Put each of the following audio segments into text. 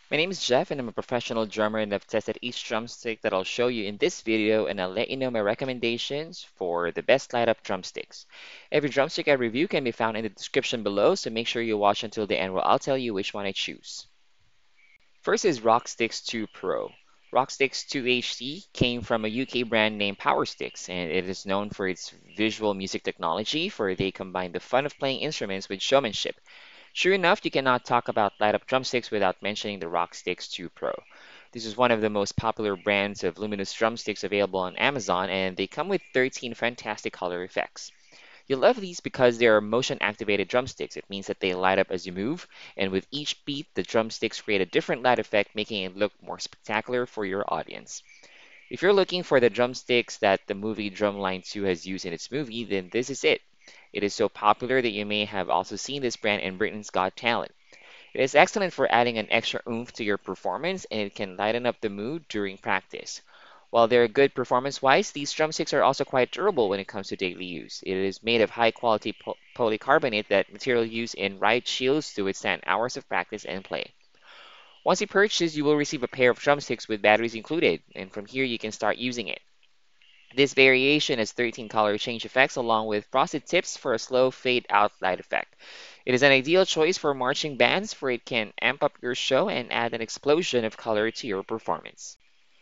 My name is Jeff and I'm a professional drummer and I've tested each drumstick that I'll show you in this video and I'll let you know my recommendations for the best light up drumsticks. Every drumstick I review can be found in the description below, so make sure you watch until the end where I'll tell you which one I choose. First is Rocksticks 2 Pro. Rocksticks 2 HD came from a UK brand named Powersticks, and it is known for its visual music technology, for they combine the fun of playing instruments with showmanship. Sure enough, you cannot talk about light-up drumsticks without mentioning the Rocksticks 2 Pro. This is one of the most popular brands of luminous drumsticks available on Amazon, and they come with 13 fantastic color effects. You'll love these because they are motion-activated drumsticks. It means that they light up as you move, and with each beat, the drumsticks create a different light effect, making it look more spectacular for your audience. If you're looking for the drumsticks that the movie Drumline 2 has used in its movie, then this is it. It is so popular that you may have also seen this brand in Britain's Got Talent. It is excellent for adding an extra oomph to your performance, and it can lighten up the mood during practice. While they're good performance-wise, these drumsticks are also quite durable when it comes to daily use. It is made of high-quality polycarbonate, that material used in ride shields to withstand hours of practice and play. Once you purchase, you will receive a pair of drumsticks with batteries included, and from here you can start using it. This variation has 13 color change effects along with frosted tips for a slow fade out light effect. It is an ideal choice for marching bands, for it can amp up your show and add an explosion of color to your performance.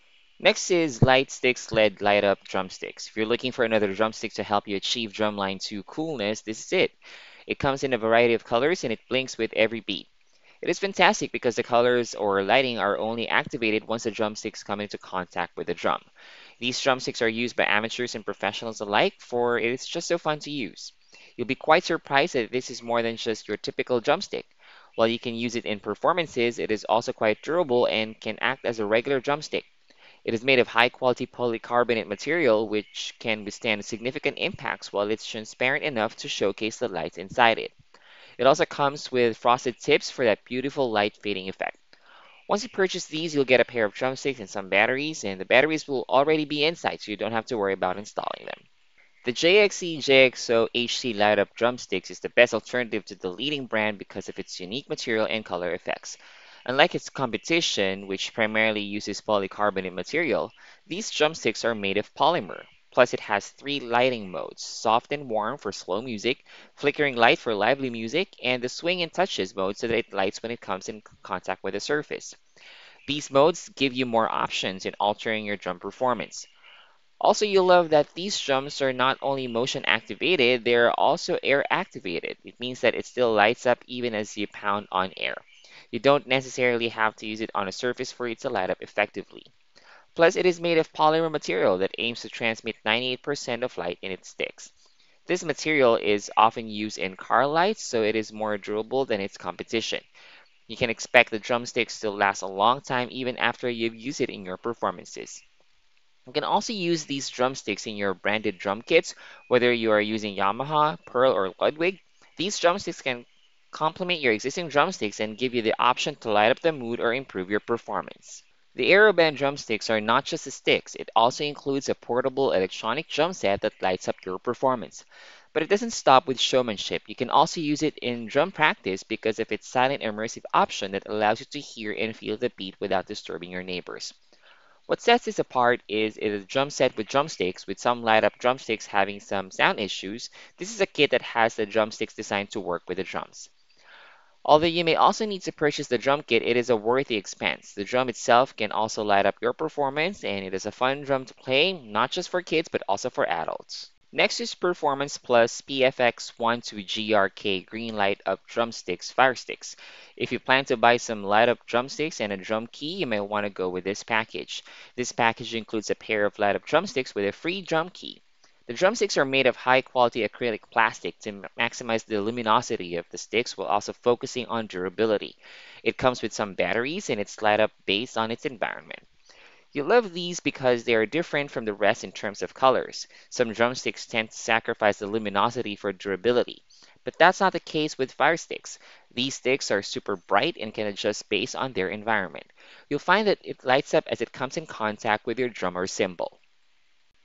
Next is Lightsticks LED Light Up Drumsticks. If you're looking for another drumstick to help you achieve Drumline 2 coolness, this is it. It comes in a variety of colors and it blinks with every beat. It is fantastic because the colors or lighting are only activated once the drumsticks come into contact with the drum. These drumsticks are used by amateurs and professionals alike, for it is just so fun to use. You'll be quite surprised that this is more than just your typical drumstick. While you can use it in performances, it is also quite durable and can act as a regular drumstick. It is made of high quality polycarbonate material which can withstand significant impacts, while it's transparent enough to showcase the lights inside it. It also comes with frosted tips for that beautiful light fading effect. Once you purchase these, you'll get a pair of drumsticks and some batteries, and the batteries will already be inside, so you don't have to worry about installing them. The JXE JXO HC Light Up Drumsticks is the best alternative to the leading brand because of its unique material and color effects. Unlike its competition, which primarily uses polycarbonate material, these drumsticks are made of polymer. Plus, it has three lighting modes: soft and warm for slow music, flickering light for lively music, and the swing and touches mode so that it lights when it comes in contact with the surface. These modes give you more options in altering your drum performance. Also, you'll love that these drums are not only motion activated, they are also air activated. It means that it still lights up even as you pound on air. You don't necessarily have to use it on a surface for it to light up effectively. Plus, it is made of polymer material that aims to transmit 98% of light in its sticks. This material is often used in car lights, so it is more durable than its competition. You can expect the drumsticks to last a long time even after you've used it in your performances. You can also use these drumsticks in your branded drum kits, whether you are using Yamaha, Pearl, or Ludwig. These drumsticks can complement your existing drumsticks and give you the option to light up the mood or improve your performance. The Aeroband drumsticks are not just the sticks, it also includes a portable electronic drum set that lights up your performance. But it doesn't stop with showmanship. You can also use it in drum practice because of its silent immersive option that allows you to hear and feel the beat without disturbing your neighbors. What sets this apart is it is a drum set with drumsticks, with some light up drumsticks having some sound issues. This is a kit that has the drumsticks designed to work with the drums. Although you may also need to purchase the drum kit, it is a worthy expense. The drum itself can also light up your performance, and it is a fun drum to play, not just for kids but also for adults. Next is Performance Plus PFX12 GRK Green Light Up Drumsticks Fire Sticks. If you plan to buy some light up drumsticks and a drum key, you may want to go with this package. This package includes a pair of light up drumsticks with a free drum key. The drumsticks are made of high quality acrylic plastic to maximize the luminosity of the sticks while also focusing on durability. It comes with some batteries and it's light up based on its environment. You love these because they are different from the rest in terms of colors. Some drumsticks tend to sacrifice the luminosity for durability, but that's not the case with fire sticks. These sticks are super bright and can adjust based on their environment. You'll find that it lights up as it comes in contact with your drum or cymbal.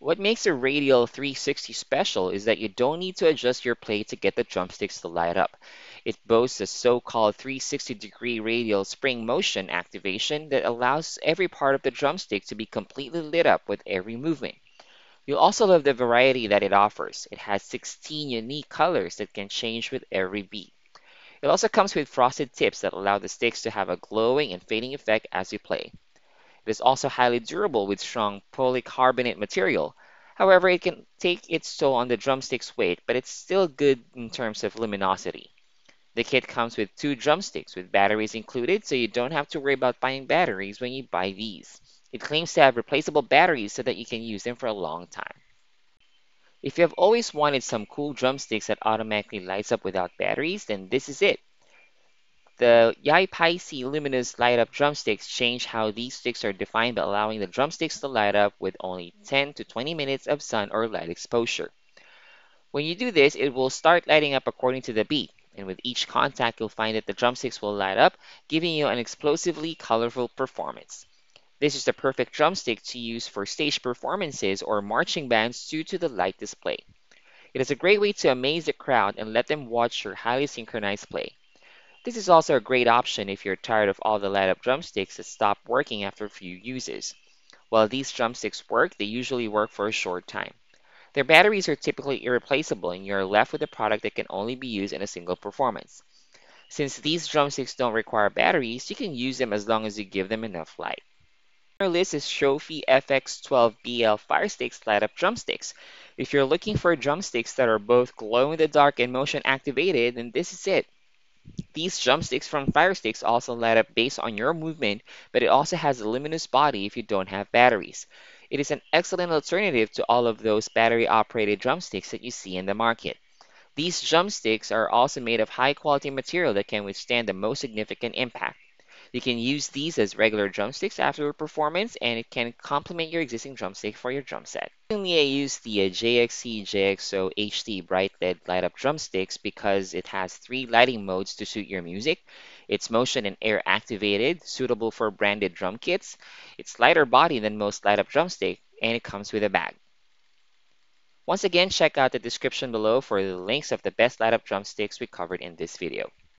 What makes a Radial 360 special is that you don't need to adjust your plate to get the drumsticks to light up. It boasts a so-called 360-degree radial spring motion activation that allows every part of the drumstick to be completely lit up with every movement. You'll also love the variety that it offers. It has 16 unique colors that can change with every beat. It also comes with frosted tips that allow the sticks to have a glowing and fading effect as you play. It is also highly durable with strong polycarbonate material. However, it can take its toll on the drumstick's weight, but it's still good in terms of luminosity. The kit comes with two drumsticks with batteries included, so you don't have to worry about buying batteries when you buy these. It claims to have replaceable batteries so that you can use them for a long time. If you have always wanted some cool drumsticks that automatically lights up without batteries, then this is it. The Yai-Paisi luminous light-up drumsticks change how these sticks are defined by allowing the drumsticks to light up with only 10 to 20 minutes of sun or light exposure. When you do this, it will start lighting up according to the beat, and with each contact, you'll find that the drumsticks will light up, giving you an explosively colorful performance. This is the perfect drumstick to use for stage performances or marching bands due to the light display. It is a great way to amaze the crowd and let them watch your highly synchronized play. This is also a great option if you're tired of all the light-up drumsticks that stop working after a few uses. While these drumsticks work, they usually work for a short time. Their batteries are typically irreplaceable and you're left with a product that can only be used in a single performance. Since these drumsticks don't require batteries, you can use them as long as you give them enough light. On our list is Trophy FX12BL Firesticks Light-Up Drumsticks. If you're looking for drumsticks that are both glow in the dark and motion activated, then this is it. These drumsticks from Firesticks also light up based on your movement, but it also has a luminous body if you don't have batteries. It is an excellent alternative to all of those battery-operated drumsticks that you see in the market. These drumsticks are also made of high-quality material that can withstand the most significant impact. You can use these as regular drumsticks after a performance, and it can complement your existing drumstick for your drum set. Recently, I used the JXC JXO HD Bright LED light-up drumsticks because it has three lighting modes to suit your music. It's motion and air activated, suitable for branded drum kits. It's lighter body than most light-up drumstick, and it comes with a bag. Once again, check out the description below for the links of the best light-up drumsticks we covered in this video.